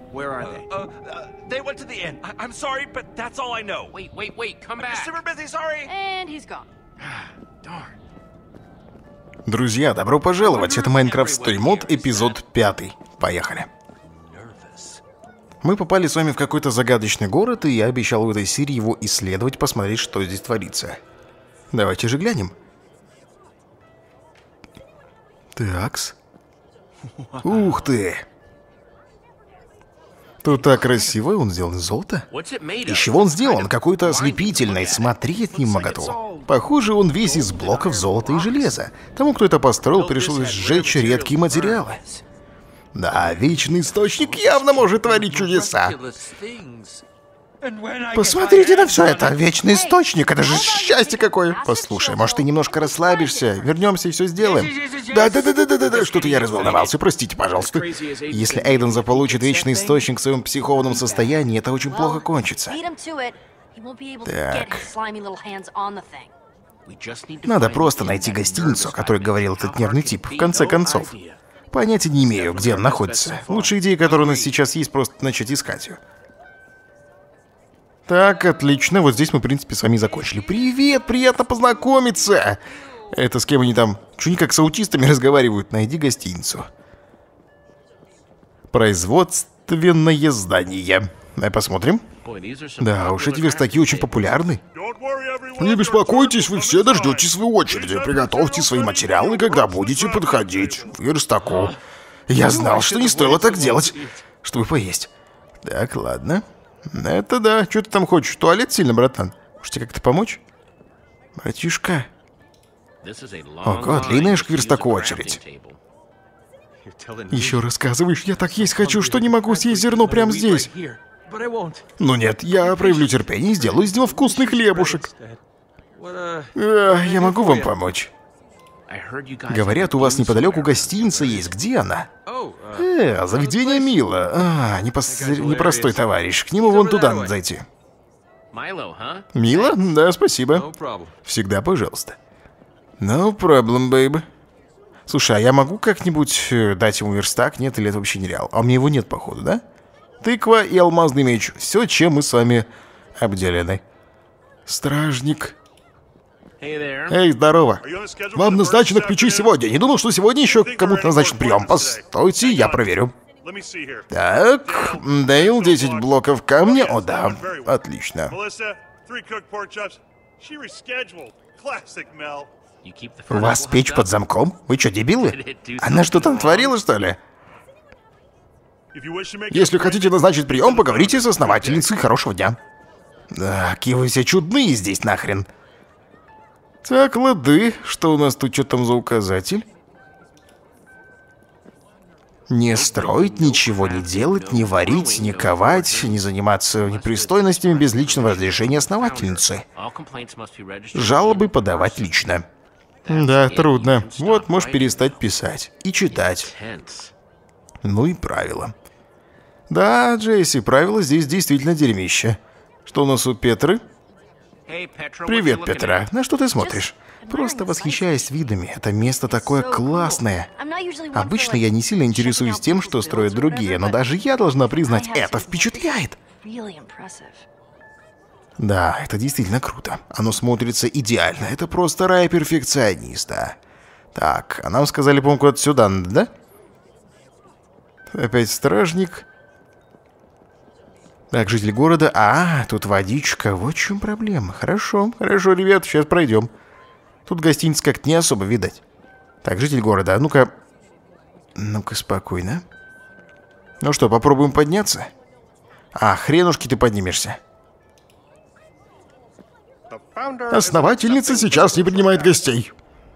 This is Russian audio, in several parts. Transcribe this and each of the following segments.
Where are they? They went to the inn. I'm sorry, but that's all I know. Wait, come back. Super busy, sorry. And he's gone. Darn. Друзья, добро пожаловать! Это Minecraft Story Mode, эпизод 5. Поехали. Мы попали с вами в какой-то загадочный город, и я обещал в этой серии его исследовать, посмотреть, что здесь творится. Давайте же глянем. Такс. Ух ты! Тут так красиво, он сделан из золота. Из чего он сделан? Какой-то ослепительный, смотреть не могу. Похоже, он весь из блоков золота и железа. Тому, кто это построил, пришлось сжечь редкие материалы. Да, вечный источник явно может творить чудеса. Посмотрите на все это, вечный источник, это же счастье какое. Послушай, может ты немножко расслабишься, вернемся и все сделаем. Да, что-то я разволновался, простите, пожалуйста. Если Эйден заполучит вечный источник в своем психованном состоянии, это очень плохо кончится. Так. Надо просто найти гостиницу, о которой говорил этот нервный тип, в конце концов. Понятия не имею, где он находится. Лучшая идея, которая у нас сейчас есть, просто начать искать ее. Так, отлично. Вот здесь мы, в принципе, с вами закончили. Привет, приятно познакомиться. Это с кем они там? Чё они как с аутистами разговаривают? Найди гостиницу. Производственное здание. Давай посмотрим. Да уж, эти верстаки очень популярны. Не беспокойтесь, вы все дождетесь своей очереди. Приготовьте свои материалы, когда будете подходить к верстаку. Я знал, что не стоило так делать, чтобы поесть. Так, ладно. Это да. Что ты там хочешь? В туалет сильно, братан? Может тебе как-то помочь? Братишка. Ого, длинная ж к верстаку очередь. Еще рассказываешь, я так есть хочу, что не могу съесть зерно прямо здесь. Ну нет, я проявлю терпение и сделаю из него вкусный хлебушек. Я могу вам помочь. Говорят, у вас неподалеку гостиница есть. Где она? Заведение Мила. Непростой товарищ. К нему вон туда надо зайти. Мила? Да, спасибо. Всегда пожалуйста. No problem, baby. Слушай, а я могу как-нибудь дать ему верстак? Нет, или это вообще нереал? А у меня его нет, походу, да? Тыква и алмазный меч. Все, чем мы с вами обделены. Стражник. Эй, здорово. Вам назначено к печи сегодня. Не думал, что сегодня еще кому-то назначен прием. Постойте, я проверю. Так, Дейл, 10 блоков камня. О, да, отлично. У вас печь под замком? Вы что, дебилы? Она что там творила, что ли? Если хотите назначить прием, поговорите с основательницей. Хорошего дня. Да, какие вы все чудные здесь нахрен. Так, лады. Что у нас тут, что там за указатель? Не строить, ничего не делать, не варить, не ковать, не заниматься непристойностями без личного разрешения основательницы. Жалобы подавать лично. Да, трудно. Вот, можешь перестать писать и читать. Ну и правила. Да, Джесси, правила здесь действительно дерьмище. Что у нас у Петры? Привет, Петра. На что ты смотришь? Просто восхищаюсь видами. Это место такое классное. Обычно я не сильно интересуюсь тем, что строят другие, но даже я должна признать, это впечатляет. Да, это действительно круто. Оно смотрится идеально. Это просто рай перфекциониста. Так, а нам сказали, по-моему, куда-то сюда надо, да? Опять стражник. Так, житель города. Тут водичка. Вот в чем проблема. Хорошо, хорошо, ребят, сейчас пройдем. Тут гостиниц как-то не особо видать. Так, житель города, ну-ка. Ну-ка, спокойно. Ну что, попробуем подняться? Хренушки ты поднимешься. Основательница сейчас не принимает гостей.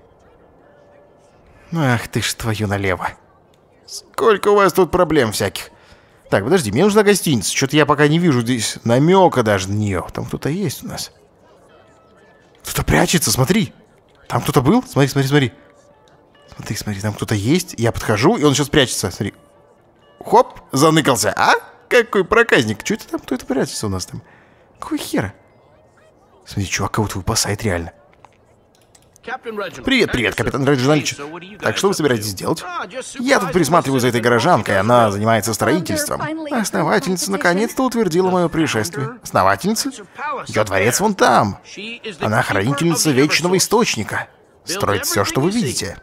Ах ты ж твою налево. Сколько у вас тут проблем всяких. Так, подожди, мне нужна гостиница. Что-то я пока не вижу здесь намека даже на нее. Там кто-то есть у нас. Кто-то прячется, смотри. Там кто-то был? Смотри, смотри, смотри. Смотри, смотри, там кто-то есть. Я подхожу, и он сейчас прячется. Смотри. Хоп, заныкался. Какой проказник. Что это там? Кто это прячется у нас там? Какой хера? Смотри, чувак кого-то выпасает реально. Привет, капитан Реджинальд. Так что вы собираетесь делать? Я тут присматриваю за этой горожанкой, она занимается строительством. Основательница наконец-то утвердила мое пришествие. Основательница? Ее дворец вон там. Она хранительница Вечного Источника. Строит все, что вы видите.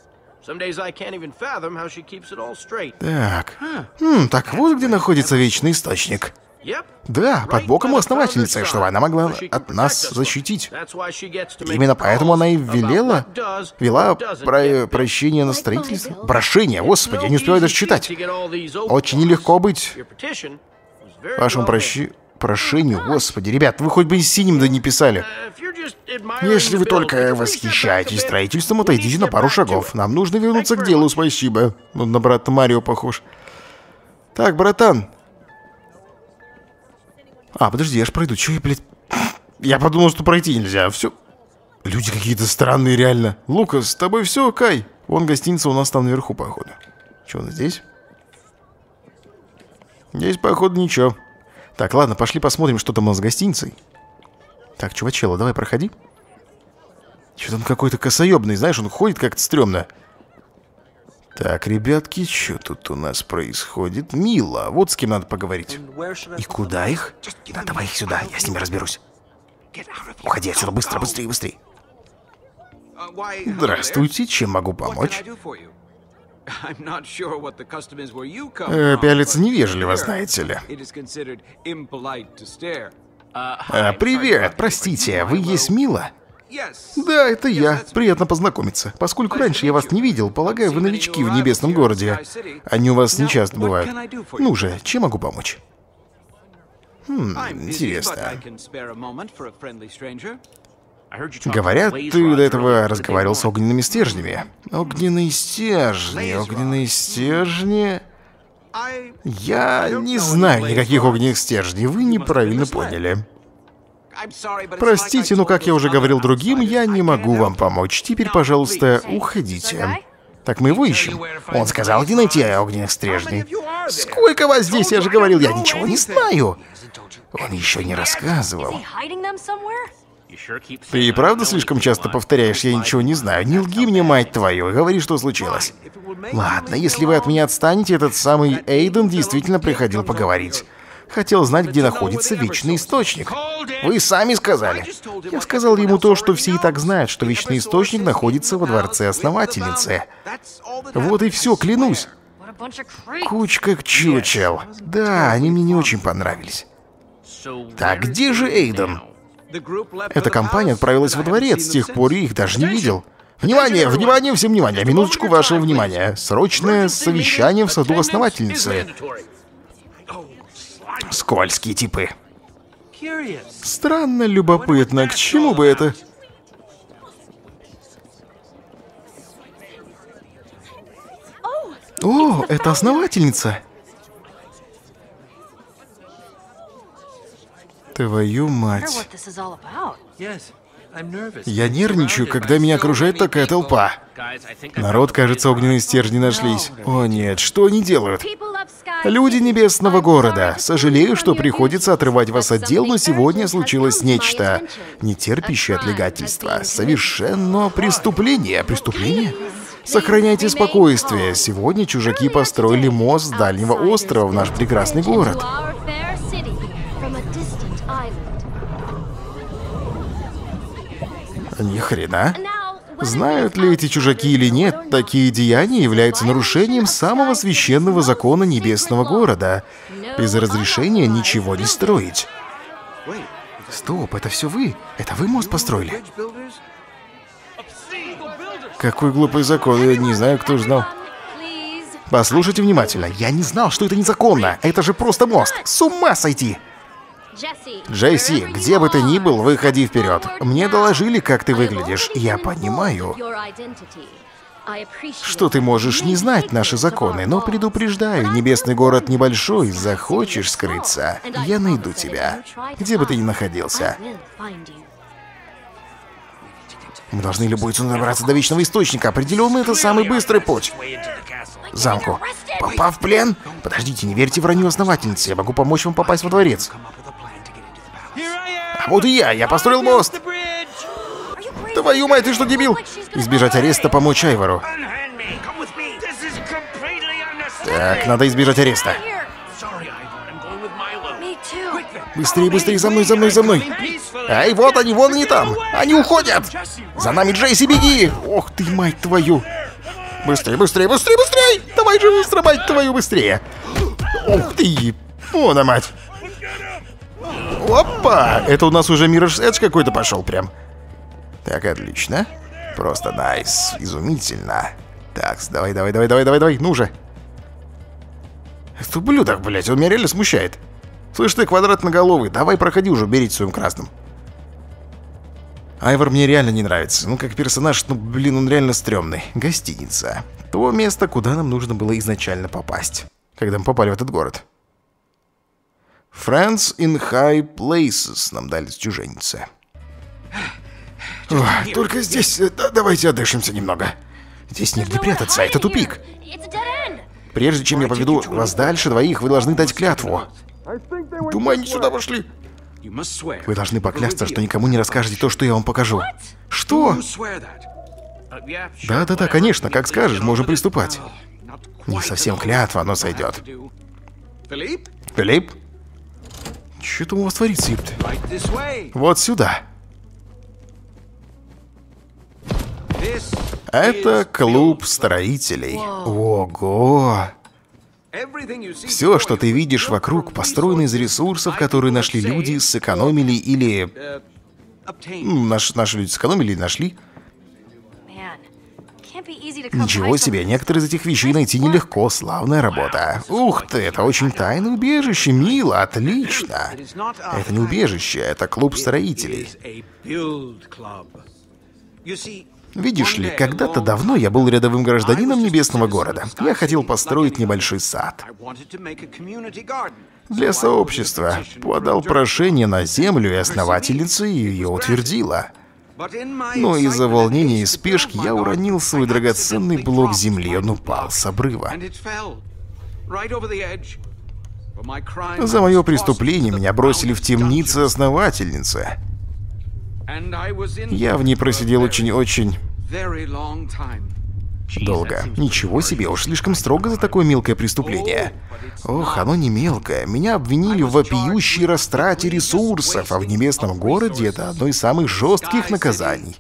Так. Так вот где находится Вечный Источник. Да, под боком у основательницы, чтобы она могла от нас защитить. Именно поэтому она и вела прощение на строительство. Прошение, господи, я не успеваю даже читать. Очень нелегко быть вашему прошению, господи. Ребят, вы хоть бы и синим да не писали. Если вы только восхищаетесь строительством, отойдите на пару шагов. Нам нужно вернуться к делу, спасибо. Он на брата Марио похож. Так, братан. Подожди, я ж пройду. Чё я, блядь... Я подумал, что пройти нельзя. Все. Люди какие-то странные, реально. Лукас, с тобой все, Кай? Вон гостиница у нас там наверху, походу. Че, он здесь? Здесь, походу, ничего. Так, ладно, пошли посмотрим, что там у нас с гостиницей. Так, чувачело, давай проходи. Что-то он какой-то косоебный, знаешь, он ходит как-то стрёмно. Так, ребятки, что тут у нас происходит? Мила, вот с кем надо поговорить. И куда их? Да, давай их сюда, я с ними разберусь. Уходи отсюда, быстро, быстрее, быстрее. Здравствуйте, чем могу помочь? Пялиться невежливо, знаете ли. Привет, простите, вы есть Мила? Да, это я. Приятно познакомиться. Поскольку раньше я вас не видел, полагаю, вы новички в Небесном городе. Они у вас нечасто бывают. Ну же, чем могу помочь? Интересно. Говорят, ты до этого разговаривал с огненными стержнями. Огненные стержни, огненные стержни... Я не знаю никаких огненных стержней, вы неправильно поняли. Простите, но, как я уже говорил другим, я не могу вам помочь. Теперь, пожалуйста, уходите. Так мы его ищем. Он сказал, где найти огненных стержней. Сколько вас здесь? Я же говорил, я ничего не знаю. Он еще не рассказывал. Ты и правда слишком часто повторяешь, я ничего не знаю. Не лги мне, мать твою, и говори, что случилось. Ладно, если вы от меня отстанете, этот самый Эйден действительно приходил поговорить. Хотел знать, где находится Вечный Источник. Вы сами сказали. Я сказал ему то, что все и так знают, что Вечный Источник находится во дворце Основательницы. Вот и все, клянусь. Кучка чучел. Да, они мне не очень понравились. Так, где же Эйден? Эта компания отправилась во дворец, с тех пор я их даже не видел. Внимание, внимание, всем внимание, минуточку вашего внимания. Срочное совещание в саду Основательницы. Скользкие типы. Странно, любопытно, к чему бы это? О, это Основательница. Твою мать. Я нервничаю, когда меня окружает такая толпа. Народ, кажется, огненные стержни нашлись. О нет, что они делают? Люди Небесного города, сожалею, что приходится отрывать вас от дел, но сегодня случилось нечто, не терпящее отлагательства. Совершенно преступление. Преступление? Сохраняйте спокойствие. Сегодня чужаки построили мост с дальнего острова в наш прекрасный город. Ни хрена. Знают ли эти чужаки или нет, такие деяния являются нарушением самого священного закона Небесного города. Без разрешения ничего не строить. Стоп, это все вы? Это вы мост построили? Какой глупый закон, я не знаю, кто знал. Послушайте внимательно, я не знал, что это незаконно. Это же просто мост. С ума сойти! Джесси, где бы ты ни был, выходи вперед. Мне доложили, как ты выглядишь. Я понимаю, что ты можешь не знать наши законы, но предупреждаю, Небесный город небольшой, захочешь скрыться, я найду тебя, где бы ты ни находился. Мы должны любой ценой добраться до Вечного Источника. Определенно, это самый быстрый путь. Замку. Попав в плен? Подождите, не верьте вранью Основательницы. Я могу помочь вам попасть во дворец. А вот и я построил мост. Твою мать, ты что, дебил? Избежать ареста, помочь Айвору. Так, надо избежать ареста. Быстрее, быстрее, за мной, за мной, за мной. Ай, вот они, вон они там. Они уходят. За нами, Джейси, беги. Ох ты, мать твою. Быстрее, быстрее, быстрее, быстрее. Давай же быстро, мать твою, быстрее. Ух ты. О, да мать. Опа. Это у нас уже Mirror's Edge какой-то пошел прям. Так, отлично. Просто найс. Изумительно. Так, давай, давай, давай, давай, давай, давай. Ну же. Это ублюдок, блядь, он меня реально смущает. Слышь ты, квадратноголовый, давай проходи уже, берите своим красным. Айвор мне реально не нравится. Ну, как персонаж, ну, блин, он реально стрёмный. Гостиница. То место, куда нам нужно было изначально попасть, когда мы попали в этот город. Friends in High Places нам дали чуженицы. Ох, только здесь... давайте отдышимся немного. Здесь негде прятаться, это тупик. Прежде чем я поведу вас дальше, двоих, вы должны дать клятву. Думаю, они сюда вошли. Вы должны поклясться, что никому не расскажете то, что я вам покажу. Что? Да-да-да, конечно, как скажешь, можем приступать. Не совсем клятва, но сойдет. Филипп? Что там у вас творится, ёпта? Вот сюда. Это клуб строителей. Ого! Все, что ты видишь вокруг, построено из ресурсов, которые нашли люди, сэкономили или... Наши люди сэкономили или нашли. Ничего себе, некоторые из этих вещей найти нелегко, славная работа. Ух ты, это очень тайное убежище, мило, отлично. Это не убежище, это клуб строителей. Видишь ли, когда-то давно я был рядовым гражданином небесного города. Я хотел построить небольшой сад. Для сообщества. Подал прошение на землю, и основательница ее утвердила. Но из-за волнения и спешки я уронил свой драгоценный блок земли, он упал с обрыва. За мое преступление меня бросили в темницу основательницы. Я в ней просидел очень-очень долго. Ничего себе, уж слишком строго за такое мелкое преступление. Ох, оно не мелкое. Меня обвинили в вопиющей растрате ресурсов, а в небесном городе это одно из самых жестких наказаний.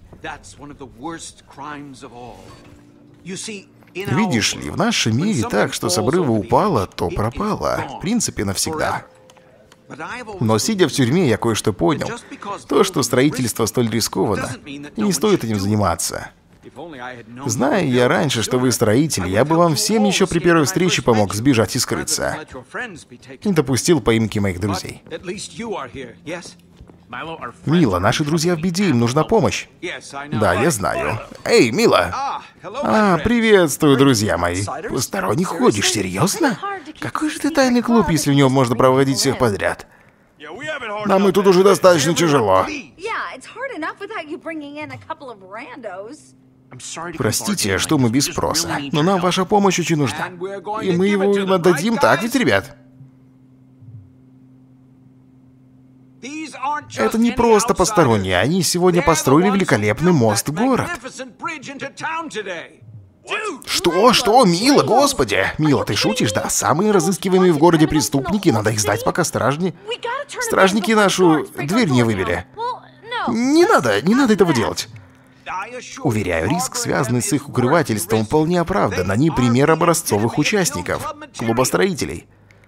Видишь ли, в нашем мире так, что с обрыва упало, то пропало. В принципе, навсегда. Но сидя в тюрьме, я кое-что понял. То, что строительство столь рискованно, и не стоит этим заниматься. Зная я раньше, что вы строители, я бы вам всем еще при первой встрече помог сбежать и скрыться. Не допустил поимки моих друзей. Мила, наши друзья в беде, им нужна помощь. Да, я знаю. Эй, Мила! Приветствую, друзья мои. Посторонних ходишь, серьезно? Какой же ты тайный клуб, если в нем можно проводить всех подряд? Нам и тут уже достаточно тяжело. Простите, что мы без спроса, но нам ваша помощь очень нужна. И мы его им отдадим, так ведь, ребят? Это не просто посторонние, они сегодня построили великолепный мост в город. Что, Мила, господи? Мила, ты шутишь, да? Самые разыскиваемые в городе преступники, надо их сдать, пока стражники нашу дверь не выбили. Не надо этого делать. Уверяю, риск, связанный с их укрывательством, вполне оправдан. Они пример образцовых участников клуба строителей.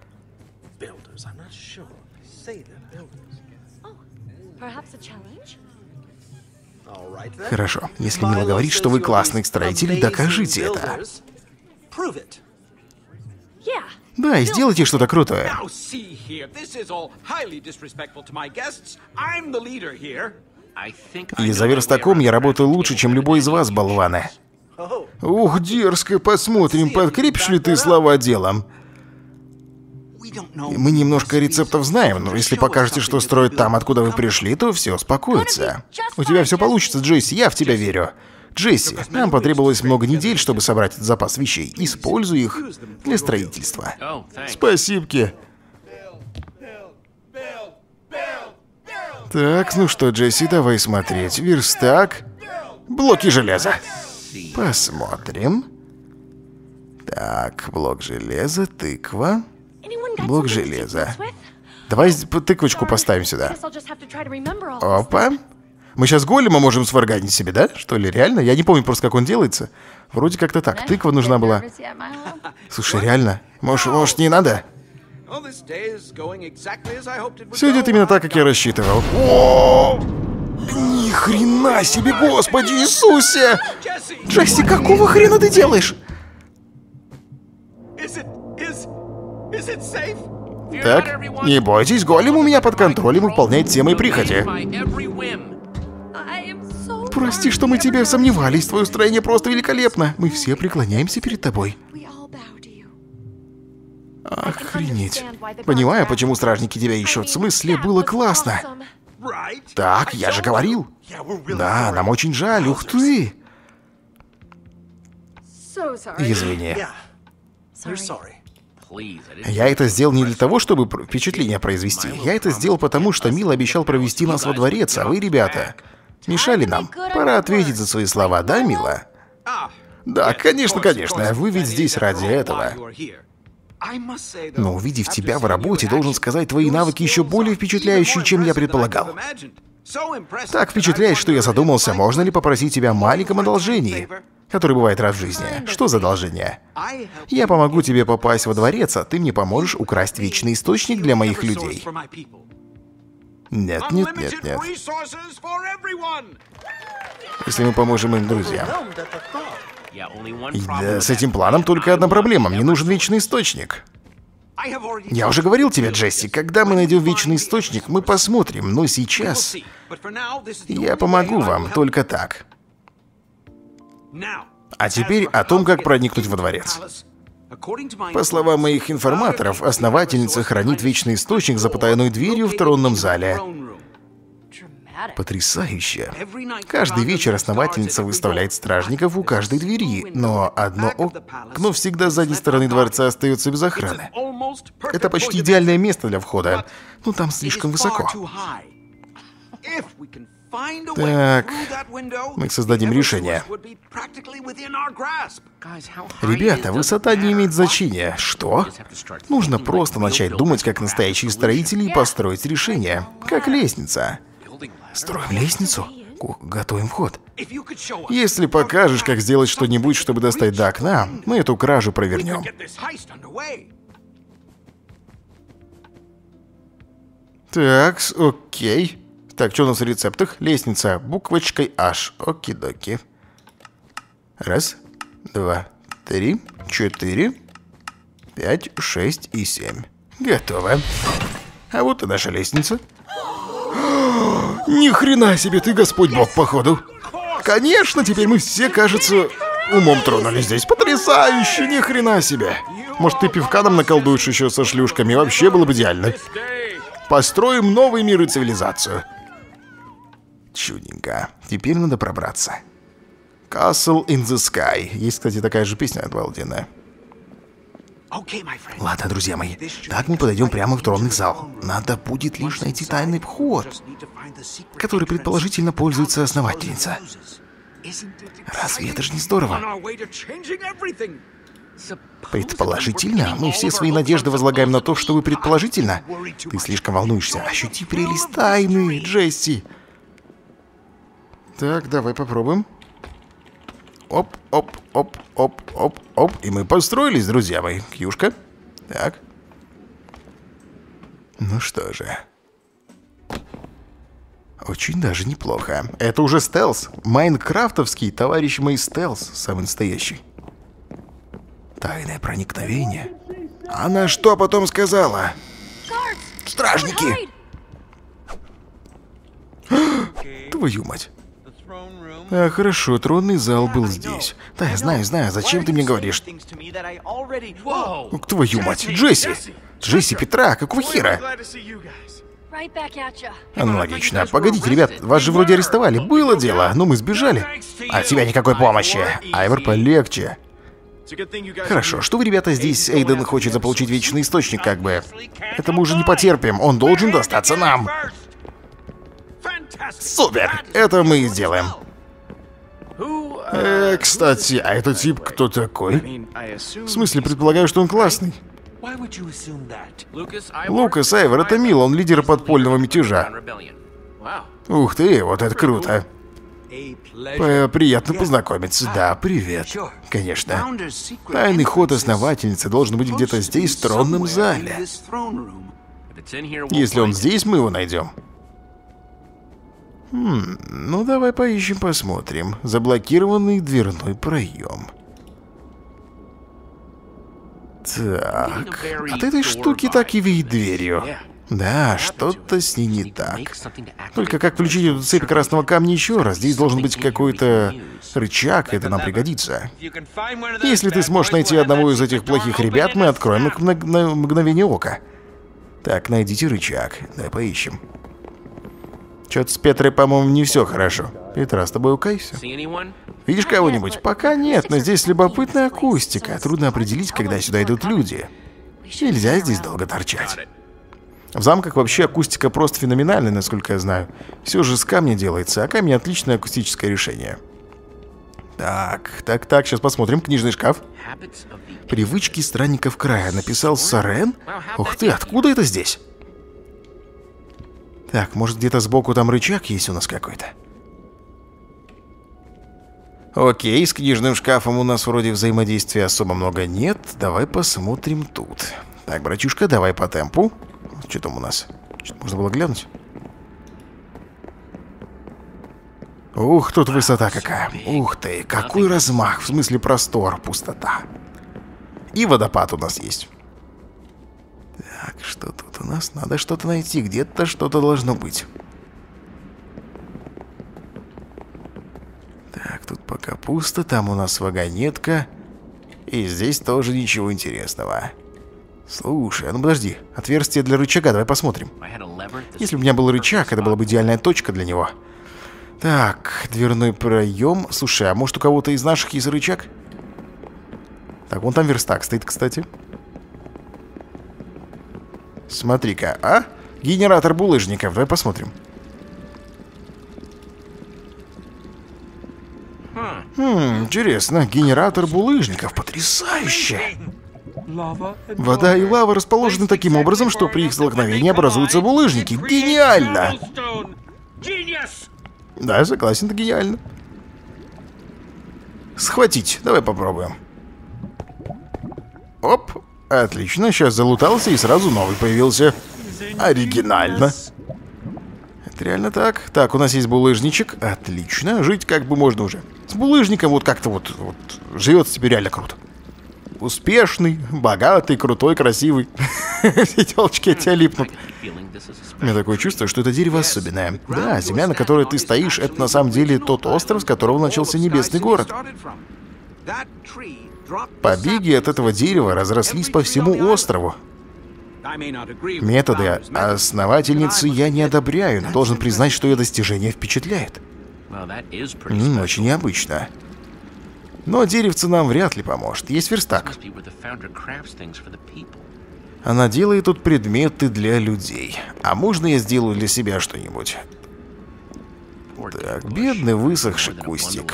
Хорошо, если Мила говорит, что вы классный строитель, докажите это. Да, и сделайте что-то крутое. И за верстаком я работаю лучше, чем любой из вас, болваны. Ух, дерзко, посмотрим, подкрепишь ли ты слова делом. Мы немножко рецептов знаем, но если покажете, что строят там, откуда вы пришли, то все успокоится. У тебя все получится, Джесси, я в тебя верю. Джесси, нам потребовалось много недель, чтобы собрать этот запас вещей. Используй их для строительства. Спасибо. Так, ну что, Джесси, давай смотреть. Верстак. Блоки железа. Посмотрим. Так, блок железа, тыква. Блок железа. Давай тыквочку поставим сюда. Опа. Мы сейчас голема можем сварганить себе, да? Что ли, реально? Я не помню просто, как он делается. Вроде как-то так. Тыква нужна была. Слушай, реально? Может, не надо? Все идет именно так, как я рассчитывал. О! Ни хрена себе, Господи Иисусе! Джесси, какого хрена ты делаешь? Так, не бойтесь, голем у меня под контролем выполняет все мои прихоти. Прости, что мы тебе сомневались, твое строение просто великолепно. Мы все преклоняемся перед тобой. Охренеть. Понимаю, почему стражники тебя ищут. В смысле, было классно. Так, я же говорил. Да, нам очень жаль, ух ты. Извини. Я это сделал не для того, чтобы впечатление произвести. Я это сделал потому, что Мил обещал провести нас во дворец, а вы, ребята, мешали нам. Пора ответить за свои слова, да, Мила? Да, конечно, конечно. Вы ведь здесь ради этого. Но увидев тебя в работе, должен сказать, твои навыки еще более впечатляющие, чем я предполагал. Так впечатляет, что я задумался, можно ли попросить тебя о маленьком одолжении, которое бывает раз в жизни. Что за одолжение? Я помогу тебе попасть во дворец, а ты мне поможешь украсть вечный источник для моих людей. Нет. Если мы поможем им друзьям. Да, с этим планом только одна проблема. Мне нужен вечный источник. Я уже говорил тебе, Джесси, когда мы найдем вечный источник, мы посмотрим. Но сейчас я помогу вам только так. А теперь о том, как проникнуть во дворец. По словам моих информаторов, основательница хранит вечный источник за потайной дверью в тронном зале. Потрясающе. Каждый вечер основательница выставляет стражников у каждой двери, но одно окно всегда с задней стороны дворца остается без охраны. Это почти идеальное место для входа, но там слишком высоко. Так, мы создадим решение. Ребята, высота не имеет значения. Что? Нужно просто начать думать, как настоящие строители, и построить решение. Как лестница. Строим лестницу? Готовим вход. Если покажешь, как сделать что-нибудь, чтобы достать до окна, мы эту кражу провернем. Так, окей. Так, что у нас в рецептах? Лестница буквочкой H. Оки-доки. Раз, два, три, 4, 5, 6 и 7. Готово. А вот и наша лестница. Ни хрена себе, ты Господь Бог, походу. Конечно, теперь мы все, кажется, умом тронулись здесь. Потрясающе, ни хрена себе. Может, ты пивка нам наколдуешь еще со шлюшками? Вообще было бы идеально. Построим новый мир и цивилизацию. Чудненько. Теперь надо пробраться. Castle in the Sky. Есть, кстати, такая же песня обалденная. Ладно, друзья мои. Так мы подойдем прямо в тронный зал. Надо будет лишь найти тайный вход, который предположительно пользуется основательница. Разве это же не здорово? Предположительно? Мы все свои надежды возлагаем на то, чтобы предположительно. Ты слишком волнуешься. Ощути прелесть тайны, Джесси. Так, давай попробуем. Оп, оп, оп, оп, оп, оп. И мы построились, друзья мои. Кьюшка. Так. Ну что же. Очень даже неплохо. Это уже стелс. Майнкрафтовский, товарищ мой, стелс. Самый настоящий. Тайное проникновение. Она что потом сказала? Стражники! Твою мать. А, хорошо, тронный зал был здесь. Да, я знаю. Зачем ты мне говоришь? Твою мать, Джесси! Джесси, Петра, какого хера? Аналогично. Погодите, ребят, вас же вроде арестовали. Было дело, но мы сбежали. От тебя никакой помощи. Айвор, полегче. Хорошо, что вы, ребята, здесь? Эйден хочет заполучить вечный источник, как бы. Это мы уже не потерпим. Он должен достаться нам. Супер! Это мы и сделаем. Кстати, а этот тип кто такой? В смысле, предполагаю, что он классный. Лукас Айвер, это Мил, он лидер подпольного мятежа. Ух ты, вот это круто. Приятно познакомиться. Да, привет. Конечно. Тайный ход основательницы должен быть где-то здесь, в тронном зале. Если он здесь, мы его найдем. Ну давай поищем, посмотрим. Заблокированный дверной проем. Так, от этой штуки так и веет дверью. Да, что-то с ней не так. Только как включить эту цепь красного камня еще раз? Здесь должен быть какой-то рычаг, это нам пригодится. Если ты сможешь найти одного из этих плохих ребят, мы откроем их на мгновение ока. Так, найдите рычаг. Давай поищем. Что-то с Петрой, по-моему, не все хорошо. Петра, с тобой укайся. Видишь кого-нибудь? Пока нет, но здесь любопытная акустика. Трудно определить, когда сюда идут люди. Нельзя здесь долго торчать. В замках вообще акустика просто феноменальная, насколько я знаю. Все же с камня делается, а камень — отличное акустическое решение. Так, сейчас посмотрим. Книжный шкаф. Привычки странников края. Написал Сарен? Ух ты, откуда это здесь? Так, может где-то сбоку там рычаг есть у нас какой-то? Окей, с книжным шкафом у нас вроде взаимодействия особо много нет. Давай посмотрим тут. Так, братюшка, давай по темпу. Что там у нас? Что-то можно было глянуть? Ух, тут высота какая. Ух ты, какой размах. В смысле простор, пустота. И водопад у нас есть. Так, что тут у нас? Надо что-то найти. Где-то что-то должно быть. Так, тут пока пусто. Там у нас вагонетка. И здесь тоже ничего интересного. Слушай, а ну подожди. Отверстие для рычага, давай посмотрим. Если бы у меня был рычаг, это была бы идеальная точка для него. Так, дверной проем. Слушай, а может у кого-то из наших есть рычаг? Так, вон там верстак стоит, кстати. Смотри-ка, а? Генератор булыжников, давай посмотрим. Интересно, генератор булыжников, потрясающе. Вода и лава расположены таким образом, что при их столкновении образуются булыжники. Гениально! Да, согласен, это гениально. Схватить, давай попробуем. Оп, отлично, сейчас залутался и сразу новый появился. Оригинально. Это реально так. Так, у нас есть булыжничек, отлично, жить как бы можно уже. С булыжником вот как-то вот живется теперь реально круто. Успешный, богатый, крутой, красивый. Все телочки от тебя липнут. У меня такое чувство, что это дерево особенное. Да, земля, на которой ты стоишь, это на самом деле тот остров, с которого начался небесный город. Побеги от этого дерева разрослись по всему острову. Методы основательницы я не одобряю, но должен признать, что ее достижение впечатляет. Очень необычно. Но деревце нам вряд ли поможет. Есть верстак. Она делает тут предметы для людей. А можно я сделаю для себя что-нибудь? Так, бедный высохший кустик.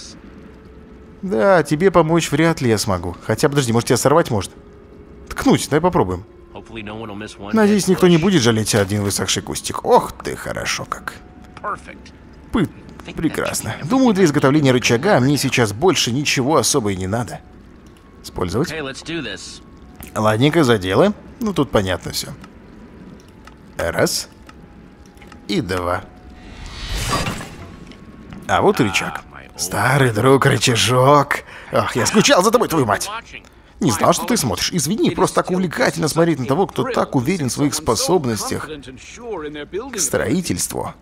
Да, тебе помочь вряд ли я смогу. Хотя, подожди, может тебя сорвать может? Ткнуть, давай попробуем. Надеюсь, никто не будет жалеть один высохший кустик. Ох ты, хорошо как. Прекрасно. Думаю, для изготовления рычага мне сейчас больше ничего особо и не надо. Использовать. Ладненько, за дело. Ну, тут понятно все. Раз. И два. А вот и рычаг. Старый друг, рычажок. Ах, я скучал за тобой, твою мать. Не знал, что ты смотришь. Извини, просто так увлекательно смотреть на того, кто так уверен в своих способностях к строительству.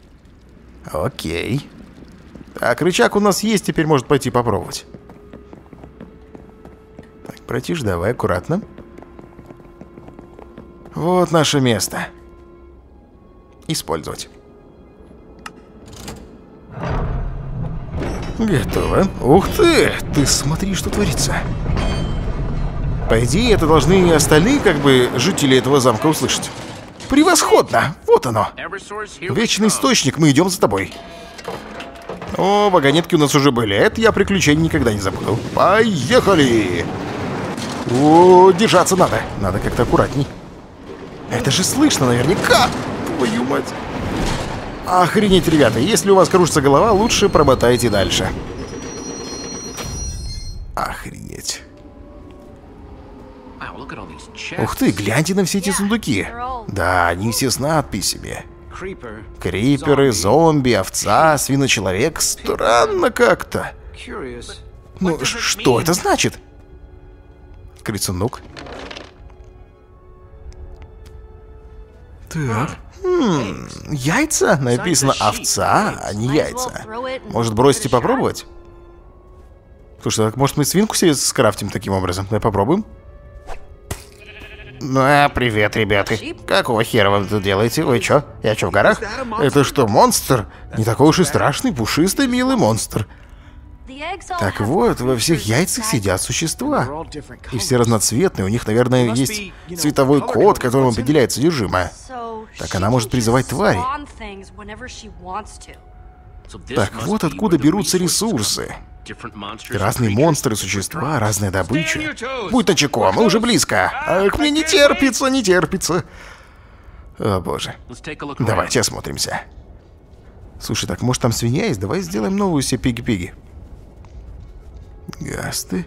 Окей. Так, рычаг у нас есть, теперь может пойти попробовать. Так, братиш, давай аккуратно. Вот наше место. Использовать. Готово. Ух ты! Ты смотри, что творится. По идее, это должны и остальные, как бы, жители этого замка услышать. Превосходно! Вот оно. Вечный источник, мы идем за тобой. О, вагонетки у нас уже были. Это я приключений никогда не забуду. Поехали! О, держаться надо. Надо как-то аккуратней. Это же слышно наверняка. Твою мать. Охренеть, ребята. Если у вас кружится голова, лучше промотайте дальше. Охренеть. Ух ты, гляньте на все эти сундуки. Да, они все с надписями. Криперы, зомби, овца, свиночеловек. Странно как-то. Ну, что это значит? Открыть сундук. Так. Яйца? Написано овца, а не яйца. Может, бросить и попробовать? Слушай, так может мы свинку себе скрафтим таким образом? Давай попробуем. Ну, привет, ребята. Какого хера вы тут делаете? Вы чё? Я чё, в горах? Это что, монстр? Не такой уж и страшный, пушистый, милый монстр. Так вот, во всех яйцах сидят существа. И все разноцветные, у них, наверное, есть цветовой код, которым определяет содержимое. Так она может призывать твари. Так вот откуда берутся ресурсы. Разные монстры, существа, разная добыча. Будь начеку, мы уже близко. Ах, мне не терпится, не терпится. О боже. Давайте осмотримся. Слушай, так может там свинья есть? Давай сделаем новую себе пиги-пиги. Гасты.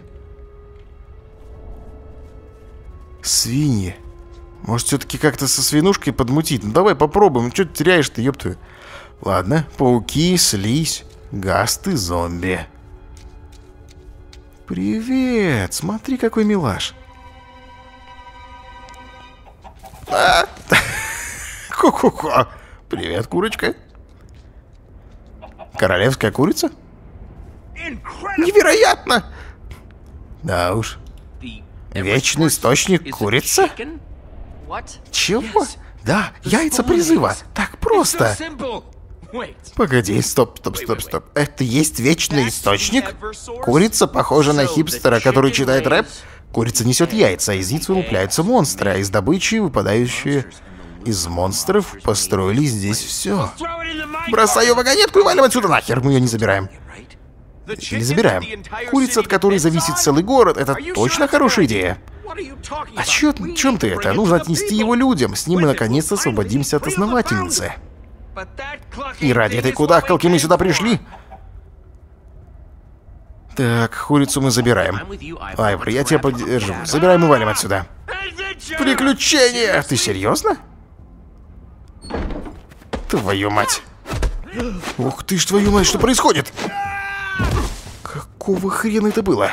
Свиньи. Может все-таки как-то со свинушкой подмутить? Ну давай попробуем. Что ты теряешь-то, ёптую? Ладно, пауки, слизь, гасты, зомби. Привет, смотри, какой милаш. Ку-ку-ку. Привет, курочка. Королевская курица? Невероятно! Да уж. Вечный источник курица? Чего? Да, яйца призыва. Так просто. Погоди, стоп. Это есть вечный источник? Курица похожа на хипстера, который читает рэп? Курица несет яйца, а из яиц вылупляются монстры, а из добычи, выпадающие из монстров, построили здесь все. Бросай ее в вагонетку и валим отсюда нахер, мы ее не забираем. Или забираем. Курица, от которой зависит целый город, это точно хорошая идея. А чем ты это? Нужно отнести его людям, с ним мы наконец-то освободимся от основательницы. И ради этой кудахкалки мы сюда пришли. Так, курицу мы забираем. Айвор, я тебя поддержу. Забираем и валим отсюда. Приключения! Ты серьезно? Твою мать. Ух ты ж, твою мать, что происходит? Какого хрена это было?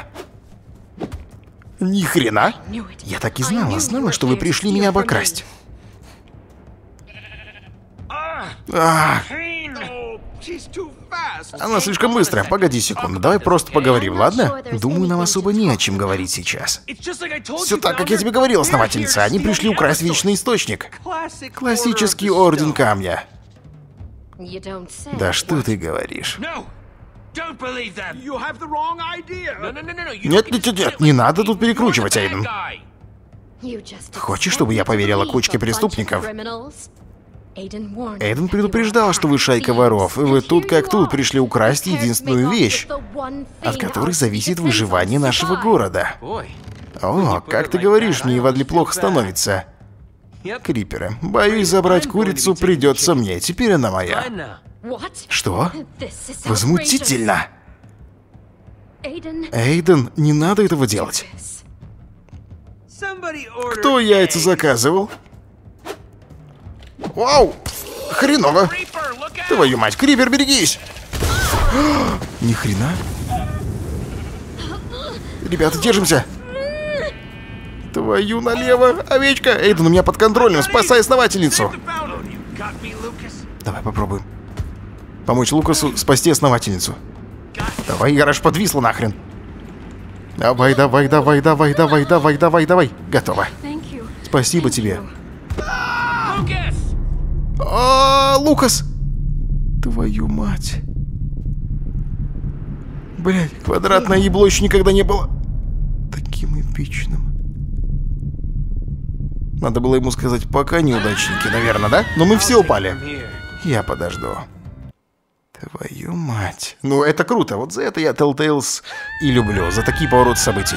Ни хрена. Я так и знала, что вы пришли меня обокрасть. Она слишком быстрая. Погоди секунду, давай просто поговорим, ладно? Думаю, нам особо не о чем говорить сейчас. Все так, как я тебе говорил, основательница. Они пришли украсть вечный источник. Классический орден камня. Да что ты говоришь? Нет, не надо тут перекручивать, Эйден. Хочешь, чтобы я поверила кучке преступников? Эйден предупреждал, что вы шайка воров, и вы тут как тут пришли украсть единственную вещь, от которой зависит выживание нашего города. О, как ты говоришь, мне Ивадли плохо становится. Криперы, боюсь, забрать курицу придется мне, теперь она моя. Что? Возмутительно! Эйден, не надо этого делать. Кто яйца заказывал? Вау! Хреново! Твою мать, Крипер, берегись! Ни хрена. Ребята, держимся! Твою налево, овечка! Эйден, у меня под контролем, спасай основательницу! Давай попробуем. Помочь Лукасу спасти основательницу. Давай, гараж подвисла нахрен. Давай. Готово. Спасибо тебе. Лукас! Твою мать. Блять, квадратное ебло еще никогда не было таким эпичным. Надо было ему сказать пока, неудачники, наверное, да? Но мы все упали. Я подожду. Твою мать. Ну, это круто. Вот за это я Telltales и люблю. За такие повороты событий.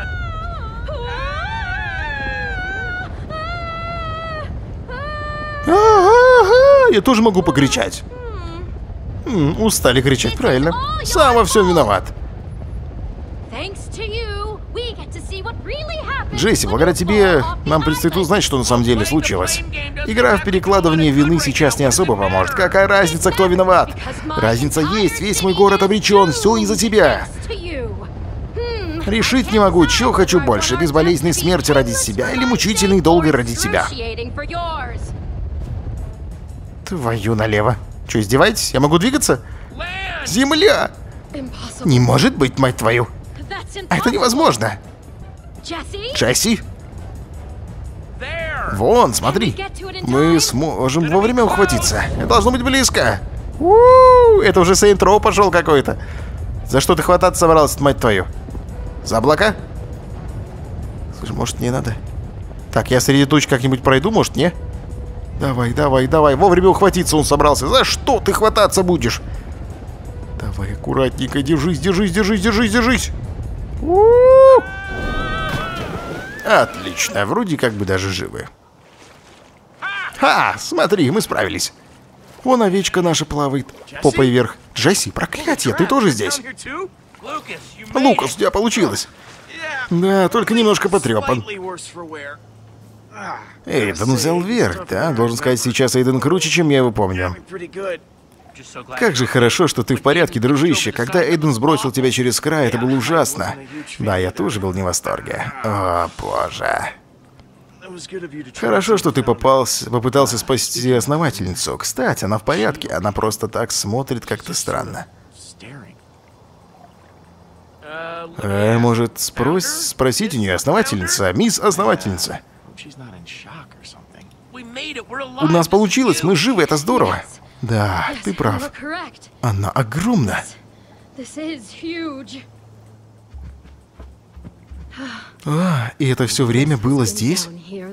Ага, я тоже могу покричать. Устали кричать, правильно. Сам во всем виноват. Джесси, благодаря тебе нам предстоит узнать, что на самом деле случилось. Игра в перекладывание вины сейчас не особо поможет. Какая разница, кто виноват? Разница есть, весь мой город обречен, все из-за тебя. Решить не могу, чего хочу больше, безболезненной смерти ради себя или мучительной долгой ради тебя. Твою налево. Че, издеваетесь? Я могу двигаться? Земля! Не может быть, мать твою. Это невозможно. Джесси? Вон, смотри. Мы сможем вовремя ухватиться. Это должно быть близко. Это уже Saints Row пошел какой-то. За что ты хвататься собрался, мать твою? За облака? Слушай, может, не надо? Так, я среди туч как-нибудь пройду, может, не? Давай, давай, давай. Вовремя ухватиться он собрался. За что ты хвататься будешь? Давай, аккуратненько. Держись, держись, держись, держись, держись. Отлично. Вроде как бы даже живы. Ха! Смотри, мы справились. Вон овечка наша плавает попой вверх. Джесси, проклятие, ты тоже здесь? Лукас, у тебя получилось. Да, только немножко потрепан. Эйден взял верх, да? Должен сказать, сейчас Эйден круче, чем я его помню. Как же хорошо, что ты в порядке, дружище. Когда Эйден сбросил тебя через край, это было ужасно. Да, я тоже был не в восторге. О, боже. Хорошо, что ты попытался спасти основательницу. Кстати, она в порядке. Она просто так смотрит как-то странно. Может, спросить у нее, основательница, мисс основательница. У нас получилось, мы живы, это здорово. Да, ты прав. Она огромна. А, и это все время было здесь?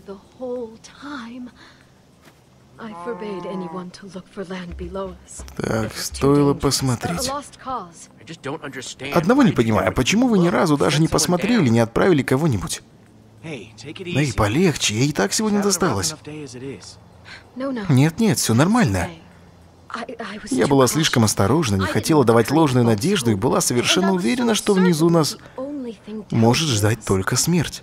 Так, стоило посмотреть. Одного не понимаю, почему вы ни разу даже не посмотрели, не отправили кого-нибудь? Эй, полегче, ей и так сегодня досталось. Нет-нет, все нормально. Я была слишком осторожна, не хотела давать ложную надежду и была совершенно уверена, что внизу нас может ждать только смерть.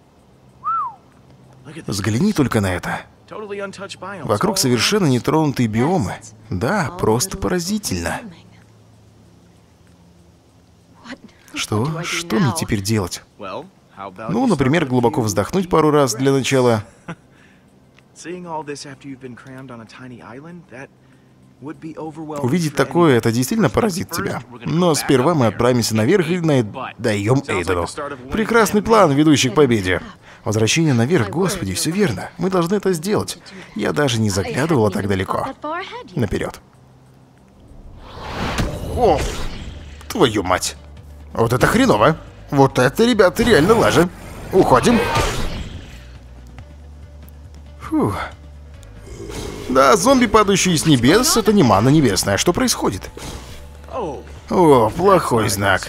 Взгляни только на это. Вокруг совершенно нетронутые биомы. Да, просто поразительно. Что? Что мне теперь делать? Ну, например, глубоко вздохнуть пару раз для начала. Увидеть такое, это действительно поразит тебя. Но сперва мы отправимся наверх и даем Эйдену. Прекрасный план, ведущий к победе. Возвращение наверх, господи, все верно. Мы должны это сделать. Я даже не заглядывала так далеко. Наперед. О, твою мать. Вот это хреново. Вот это, ребята, реально лажа. Уходим. Фух. Да, зомби, падающие с небес, это не манна небесная. Что происходит? О, плохой знак.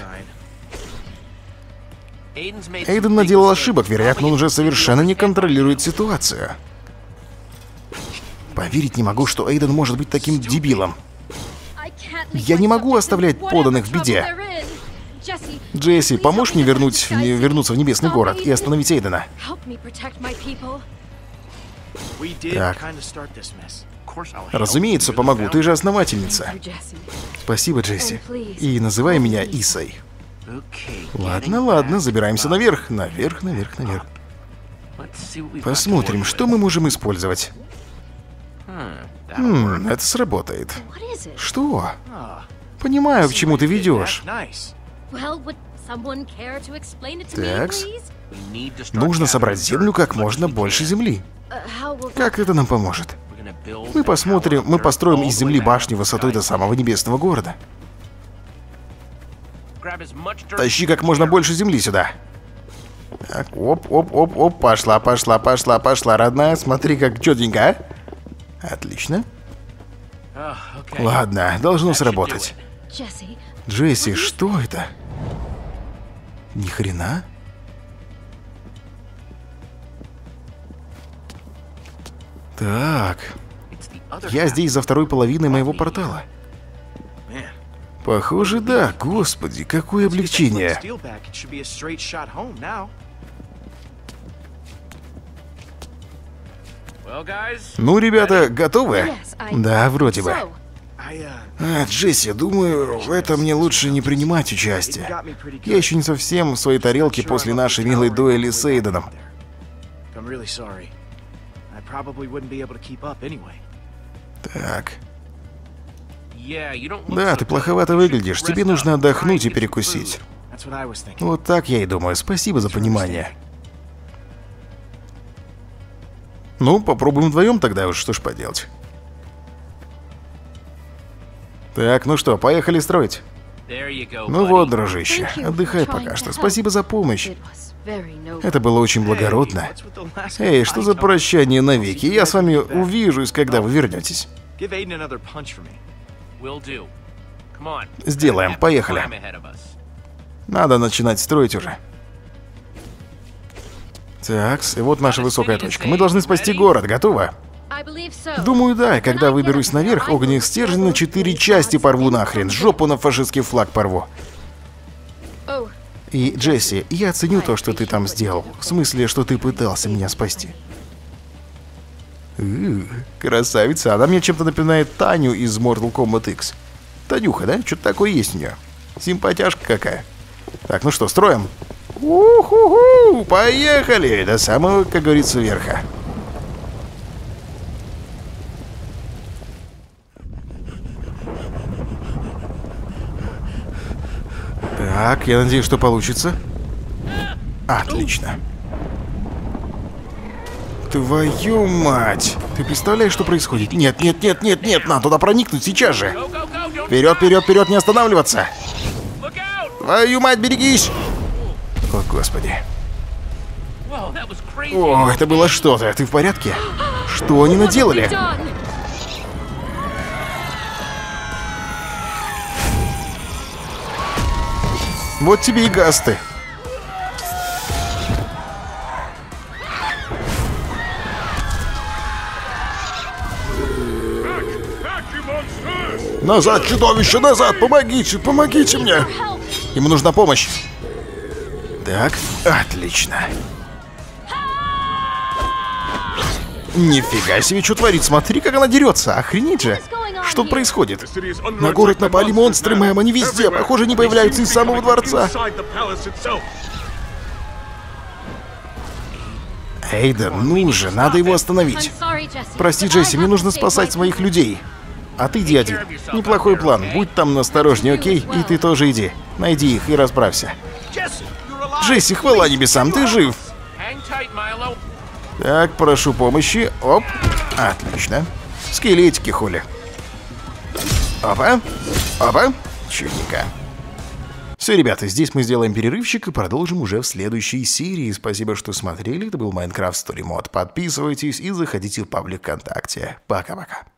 Эйден наделал ошибок, вероятно, он уже совершенно не контролирует ситуацию. Поверить не могу, что Эйден может быть таким дебилом. Я не могу оставлять подданных в беде. Джесси, поможешь мне вернуться в небесный город и остановить Эйдена? Так. Разумеется, помогу, ты же основательница. Спасибо, Джесси. И называй меня Исой. Ладно, ладно, забираемся наверх. Наверх, наверх, наверх. Посмотрим, что мы можем использовать. Это сработает. Что? Понимаю, к чему ты ведешь. Такс. Нужно собрать землю как можно больше земли. Как это нам поможет? Мы построим из земли башню высотой до самого небесного города. Тащи как можно больше земли сюда. Так, оп, пошла, пошла, пошла, пошла, родная. Смотри, как четенько, а? Отлично. Oh, okay. Ладно, должно That should do сработать. it. Jesse, Джесси, что это? Ни хрена? Так, It's the other я half. здесь за второй половиной моего портала. Man, Похоже, да. Господи, какое облегчение. steel back, it should be a straight shot home now. Well, guys, Ну, ребята, готовы? yes, I... Да, вроде бы. So, Джесси, думаю, в этом мне лучше не принимать участие. got me pretty good. Я еще не совсем в своей тарелке после нашей милой дуэли с Эйденом. I'm really sorry. I probably wouldn't be able to keep up anyway. Так. yeah, you don't look Да, so ты good. плоховато You should выглядишь. Тебе rest нужно up, отдохнуть и try and get some перекусить. That's what I was thinking. Вот так я и думаю. Спасибо за понимание. Ну, попробуем вдвоем тогда уж, что ж поделать. Так, ну что, поехали строить. There you go, Ну buddy. вот, дружище, thank you for отдыхай trying пока to что. help. Спасибо за помощь. It was very noble. Это было очень благородно. Hey, what's with the last Эй, что за goodbye, Tom? прощание навеки? Я с вами увижусь, когда вы вернетесь. Give Aiden another punch for me. Will do. Come on. Сделаем, поехали. Time ahead of us. Надо начинать строить уже. Так, и вот наша высокая точка. Мы должны спасти город. Готово? I believe so. Думаю, да. И когда выберусь наверх, огненных стержней на 4 части порву нахрен. Жопу на фашистский флаг порву. Oh, И, Джесси, я ценю то, что ты там сделал. В смысле, что ты пытался меня спасти. Красавица. Она мне чем-то напоминает Таню из Mortal Kombat X. Танюха, да? Что-то такое есть у нее. Симпатяшка какая. Так, ну что, строим? Уху-ху! Поехали! До самого, как говорится, верха. Так, я надеюсь, что получится. Отлично. Твою мать! Ты представляешь, что происходит? Нет, нет, нет, нет, нет, надо туда проникнуть сейчас же. Go, go, go! Don't Вперед, вперед, вперед, не останавливаться! look out! Твою мать, берегись! О, господи. Whoa, that was crazy. О, это было что-то. Ты в порядке? Что они наделали? done. Вот тебе и гасты. Назад, чудовище, назад! Помогите, помогите мне! Help. Ему нужна помощь. Так, отлично. Нифига себе, что творит. Смотри, как она дерется. Охренеть же. Что происходит? На город напали монстры, мэм. Они везде. Похоже, не появляются из самого дворца. Эйден, ну же, надо его остановить. I'm sorry, Jesse. Прости, but I Джесси, мне have нужно to save спасать my своих people. людей. А ты иди один. Неплохой план. Будь там насторожнее, окей? И ты тоже иди. Найди их и расправься. Джесси, хвала небесам, ты жив. Hang tight, Milo. Так, прошу помощи. Оп. Отлично. Скелетики, хули. Опа. Опа. Чудненько. Все, ребята, здесь мы сделаем перерывчик и продолжим уже в следующей серии. Спасибо, что смотрели. Это был Minecraft Story Mode. Подписывайтесь и заходите в паблик ВКонтакте. Пока-пока.